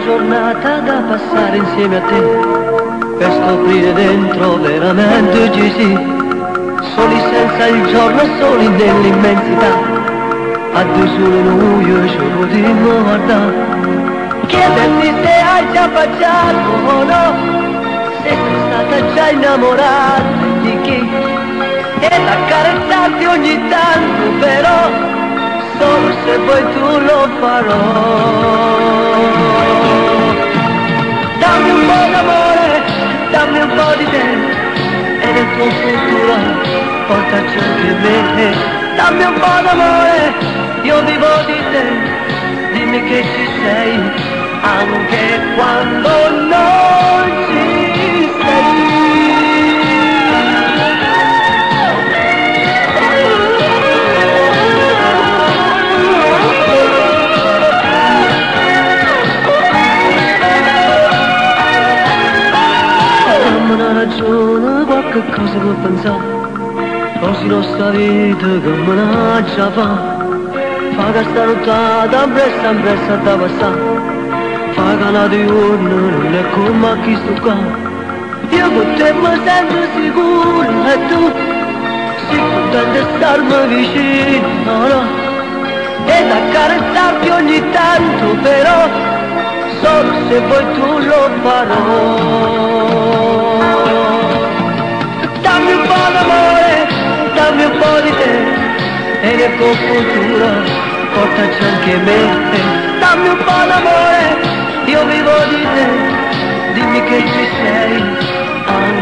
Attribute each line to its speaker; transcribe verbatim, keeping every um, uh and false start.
Speaker 1: giornata da passare insieme a te, per scoprire dentro veramente ci sì, soli senza il giorno, soli nell'immensità, a due sole noi ci potremmo guardare, chiederti se hai già baciato o no, se sei stata già innamorata di chi, ed accarezzarti ogni tanto, però solo se vuoi tu lo farò. Dammi un po' d'amore, dammi un po' di te, e nel tuo futuro portaci anche me. Dammi un po' d'amore, io vivo di te, dimmi che ci sei, anche quando non ci sei. Una ragione, qualche cosa che pensare, così nostra vita che me ne già fa, fa che sta nottata, impressa, impressa da passare, fa che la diurna non è come a chi sto qua, io con te mi sento sicuro e tu, sei contenta di starmi vicino, no, no, ed accarezzarti ogni tanto, però solo se vuoi tu lo farò. Dammi un po' d'amore, dammi un po' di te, e nel tuo futuro portaci anche me. Dammi un po' d'amore, io vivo di te, dimmi che ci sei.